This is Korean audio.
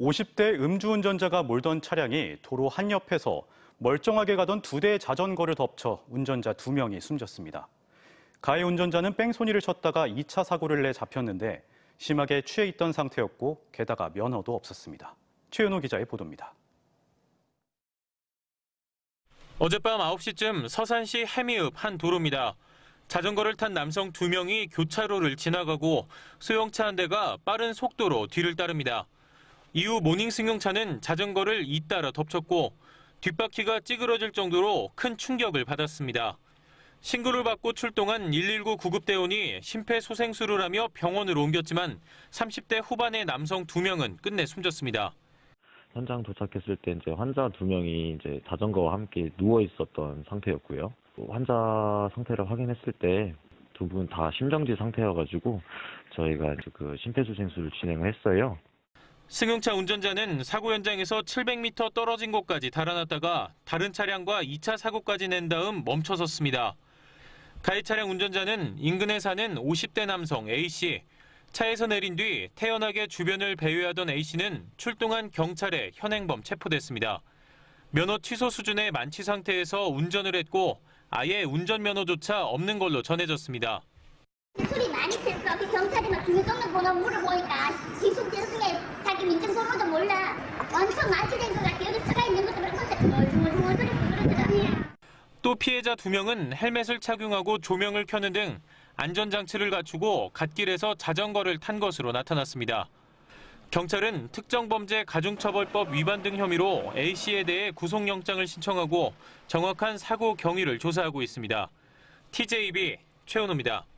50대 음주운전자가 몰던 차량이 도로 한옆에서 멀쩡하게 가던 2대의 자전거를 덮쳐 운전자 2명이 숨졌습니다. 가해 운전자는 뺑소니를 쳤다가 2차 사고를 내 잡혔는데 심하게 취해 있던 상태였고 게다가 면허도 없었습니다. 최은호 기자의 보도입니다. 어젯밤 9시쯤 서산시 해미읍 한 도로입니다. 자전거를 탄 남성 2명이 교차로를 지나가고 소형차 한 대가 빠른 속도로 뒤를 따릅니다. 이후 모닝 승용차는 자전거를 잇따라 덮쳤고 뒷바퀴가 찌그러질 정도로 큰 충격을 받았습니다. 신고를 받고 출동한 119 구급대원이 심폐소생술을 하며 병원으로 옮겼지만 30대 후반의 남성 2명은 끝내 숨졌습니다. 현장 도착했을 때 이제 환자 2명이 이제 자전거와 함께 누워 있었던 상태였고요. 환자 상태를 확인했을 때 2분 다 심정지 상태여가지고 저희가 이제 심폐소생술을 진행을 했어요. 승용차 운전자는 사고 현장에서 700m 떨어진 곳까지 달아났다가 다른 차량과 2차 사고까지 낸 다음 멈춰섰습니다. 가해 차량 운전자는 인근에 사는 50대 남성 A씨. 차에서 내린 뒤 태연하게 주변을 배회하던 A씨는 출동한 경찰에 현행범 체포됐습니다. 면허 취소 수준의 만취 상태에서 운전을 했고 아예 운전면허조차 없는 걸로 전해졌습니다. 술이 많이 쳤어. 그 경찰이 막 주민등록 번호 물어보니까 지속재수에 자기 민증번호도 몰라. 엄청 만취된 것 같아. 여기 서가 있는 것도 그렇고 중얼중얼 그러더라고요. 또 피해자 2명은 헬멧을 착용하고 조명을 켜는 등 안전장치를 갖추고 갓길에서 자전거를 탄 것으로 나타났습니다. 경찰은 특정범죄 가중처벌법 위반 등 혐의로 A씨에 대해 구속영장을 신청하고 정확한 사고 경위를 조사하고 있습니다. TJB 최은호입니다.